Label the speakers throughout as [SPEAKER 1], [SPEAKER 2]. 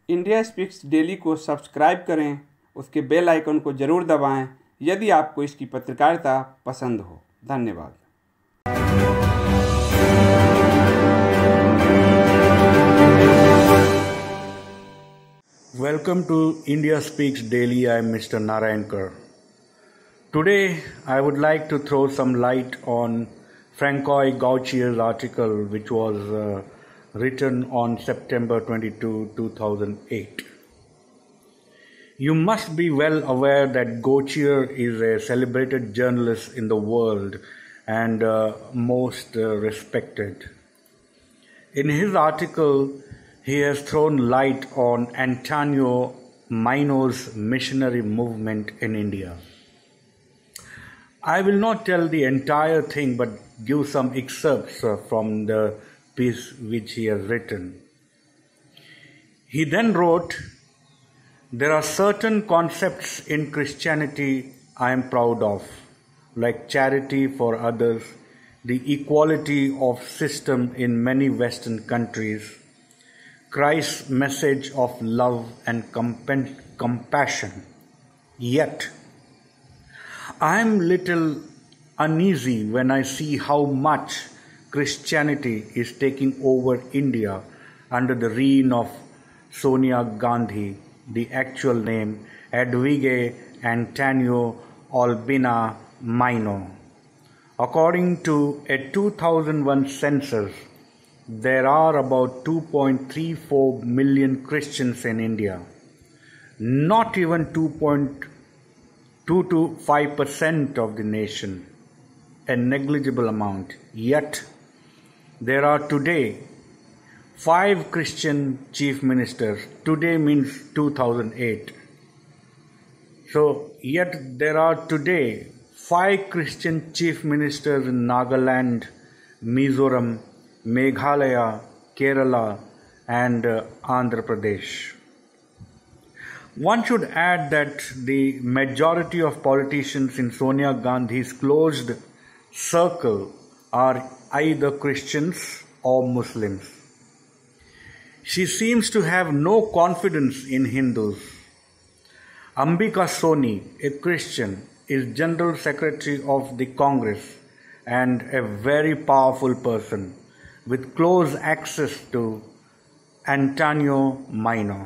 [SPEAKER 1] India speaks daily को subscribe करें, उसके बेल आइकन को ज़रूर दबाएं यदि आपको इसकी पत्रकारिता पसंद हो। धन्यवाद।
[SPEAKER 2] Welcome to India Speaks Daily. I am Mr. Narayankar. Today, I would like to throw some light on Francois Gautier's article, which was written on September 22, 2008. You must be well aware that Gautier is a celebrated journalist in the world and most respected. In his article, he has thrown light on Antonio Maino's missionary movement in India. I will not tell the entire thing but give some excerpts from the piece which he has written. He then wrote, "There are certain concepts in Christianity I am proud of, like charity for others, the equality of system in many Western countries, Christ's message of love and compassion. Yet, I am little uneasy when I see how much Christianity is taking over India under the reign of Sonia Gandhi, the actual name Edwige Antonio Albina Maino. According to a 2001 census, there are about 2.34 million Christians in India. Not even 2.2 to 5% of the nation, a negligible amount. Yet, there are today 5 Christian chief ministers. Today means 2008. So, yet there are today 5 Christian chief ministers in Nagaland, Mizoram, Meghalaya, Kerala and Andhra Pradesh. One should add that the majority of politicians in Sonia Gandhi's closed circle are either Christians or Muslims. She seems to have no confidence in Hindus. Ambika Soni, a Christian, is General Secretary of the Congress and a very powerful person with close access to Antonio Maino.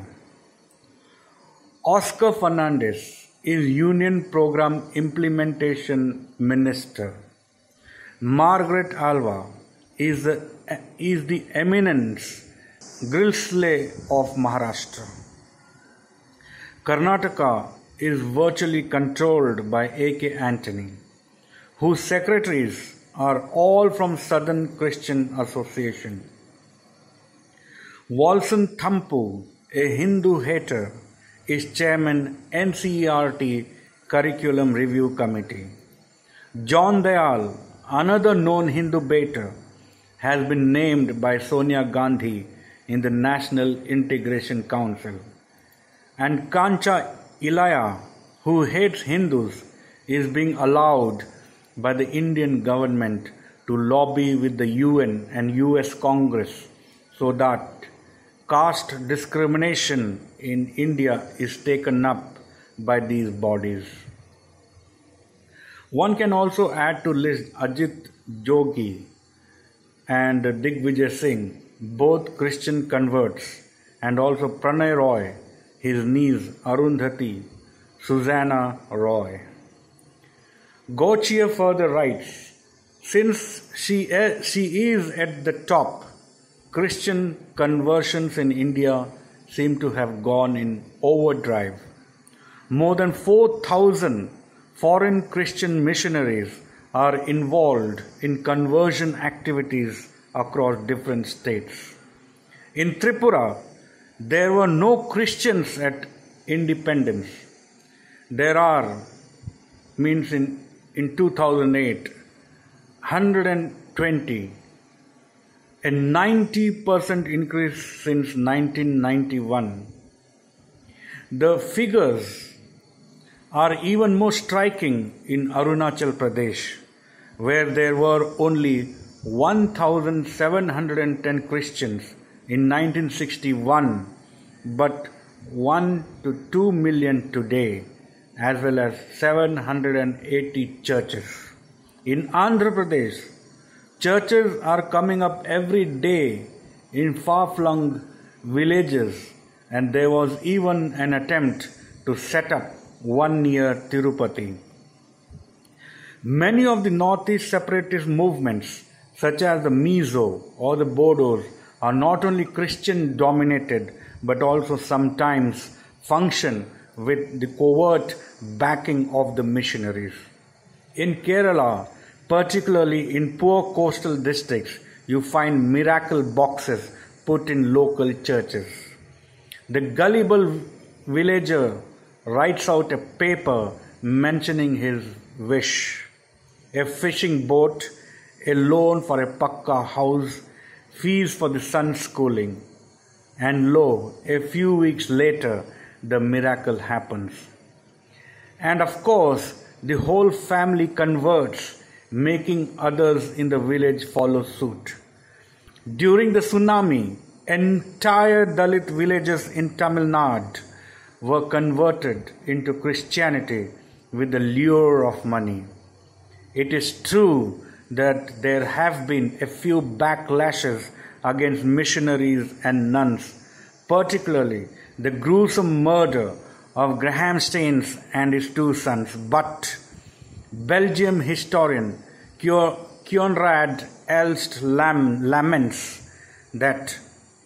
[SPEAKER 2] Oscar Fernandez is Union Program Implementation Minister. Margaret Alva is the eminence Grilsle of Maharashtra. Karnataka is virtually controlled by A.K. Antony, whose secretaries are all from Southern Christian Association. Walson Thampu, a Hindu hater, is chairman NCERT Curriculum Review Committee. John Dayal, another known Hindu baiter, has been named by Sonia Gandhi in the National Integration Council. And Kancha Ilaya, who hates Hindus, is being allowed by the Indian government to lobby with the UN and US Congress so that caste discrimination in India is taken up by these bodies. One can also add to list Ajit Jogi and Digvijay Singh, both Christian converts, and also Pranay Roy, his niece Arundhati, Susanna Roy. Gautier further writes, since she is at the top, Christian conversions in India seem to have gone in overdrive. More than 4,000 foreign Christian missionaries are involved in conversion activities across different states. In Tripura, there were no Christians at independence. There are, means in 2008, 120, a 90% increase since 1991. The figures are even more striking in Arunachal Pradesh, where there were only 1,710 Christians in 1961 but 1 to 2 million today, as well as 780 churches. In Andhra Pradesh, churches are coming up every day in far-flung villages, and there was even an attempt to set up one near Tirupati. Many of the Northeast separatist movements, such as the Mizo or the Bodos, are not only Christian dominated but also sometimes function with the covert backing of the missionaries. In Kerala, particularly in poor coastal districts, you find miracle boxes put in local churches. The gullible villager writes out a paper mentioning his wish: a fishing boat, a loan for a pakka house, fees for the son's schooling. And lo, a few weeks later, the miracle happens. And of course, the whole family converts, making others in the village follow suit. During the tsunami, entire Dalit villages in Tamil Nadu were converted into Christianity with the lure of money. It is true that there have been a few backlashes against missionaries and nuns, particularly the gruesome murder of Graham Staines and his two sons. But Belgian historian Conrad Elst laments that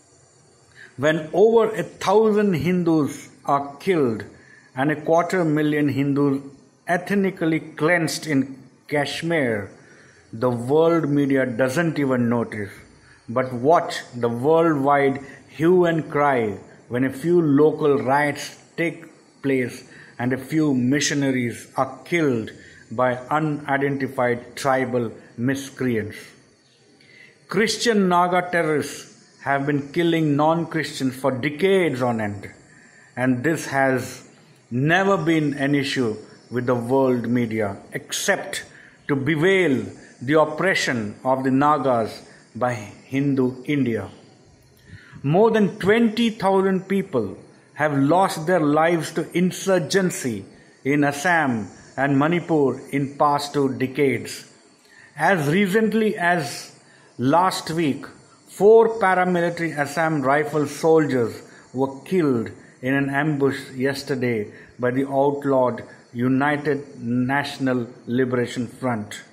[SPEAKER 2] when over 1,000 Hindus are killed and 250,000 Hindus ethnically cleansed in Kashmir, the world media doesn't even notice, but watch the worldwide hue and cry when a few local riots take place and a few missionaries are killed by unidentified tribal miscreants. Christian Naga terrorists have been killing non-Christians for decades on end, and this has never been an issue with the world media, except to bewail the oppression of the Nagas by Hindu India. More than 20,000 people have lost their lives to insurgency in Assam and Manipur in past 2 decades. As recently as last week, 4 paramilitary Assam Rifle soldiers were killed in an ambush yesterday by the outlawed United National Liberation Front.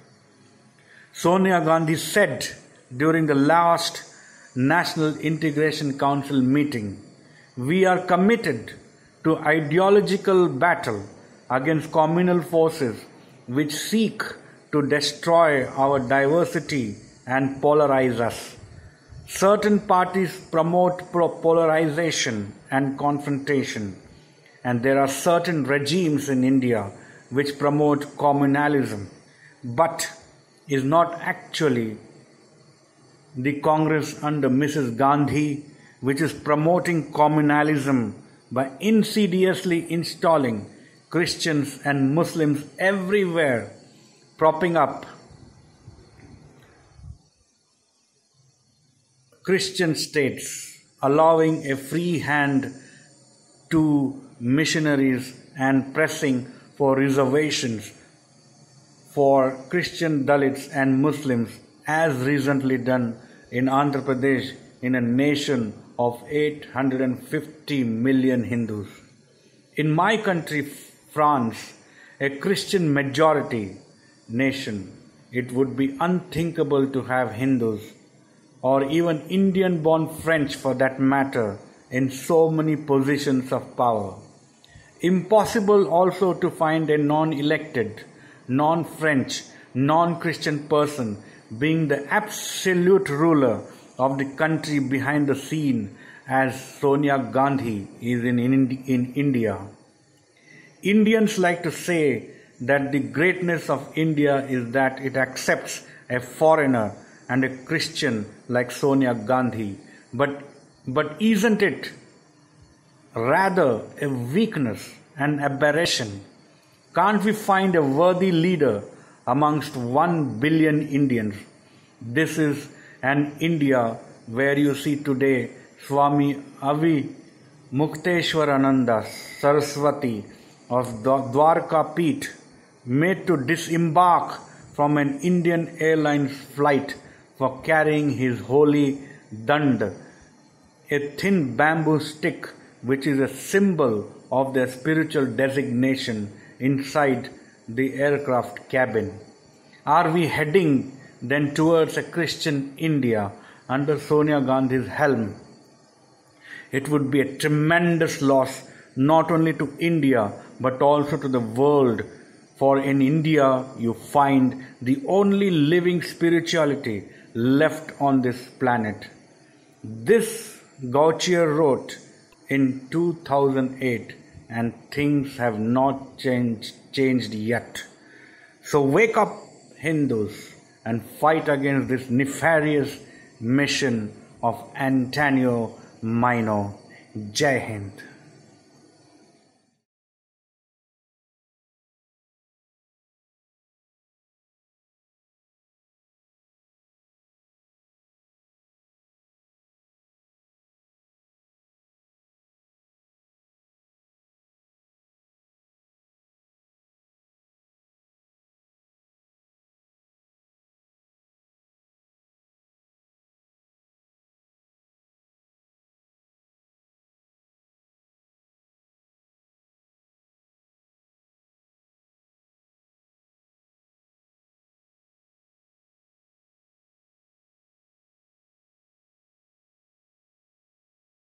[SPEAKER 2] Sonia Gandhi said during the last National Integration Council meeting, "We are committed to ideological battle against communal forces which seek to destroy our diversity and polarize us. Certain parties promote polarization and confrontation, and there are certain regimes in India which promote communalism, but is not actually the Congress under Mrs. Gandhi, which is promoting communalism by insidiously installing Christians and Muslims everywhere, propping up Christian states, allowing a free hand to missionaries and pressing for reservations for Christian Dalits and Muslims, as recently done in Andhra Pradesh, in a nation of 850 million Hindus. In my country, France, a Christian majority nation, it would be unthinkable to have Hindus or even Indian-born French for that matter in so many positions of power. Impossible also to find a non-elected, non-French, non-Christian person being the absolute ruler of the country behind the scene as Sonia Gandhi is in India. Indians like to say that the greatness of India is that it accepts a foreigner and a Christian like Sonia Gandhi. But isn't it rather a weakness, an aberration? Can't we find a worthy leader amongst 1 billion Indians? This is an India where you see today Swami Mukteshwarananda Saraswati of Dwarka Peeth made to disembark from an Indian Airlines flight for carrying his holy dand, a thin bamboo stick which is a symbol of their spiritual designation inside the aircraft cabin. Are we heading then towards a Christian India under Sonia Gandhi's helm? It would be a tremendous loss not only to India but also to the world, for in India you find the only living spirituality left on this planet. This Gautier wrote in 2008, and things have not changed yet. So wake up, Hindus, and fight against this nefarious mission of Antonio Maino. Jai Hind.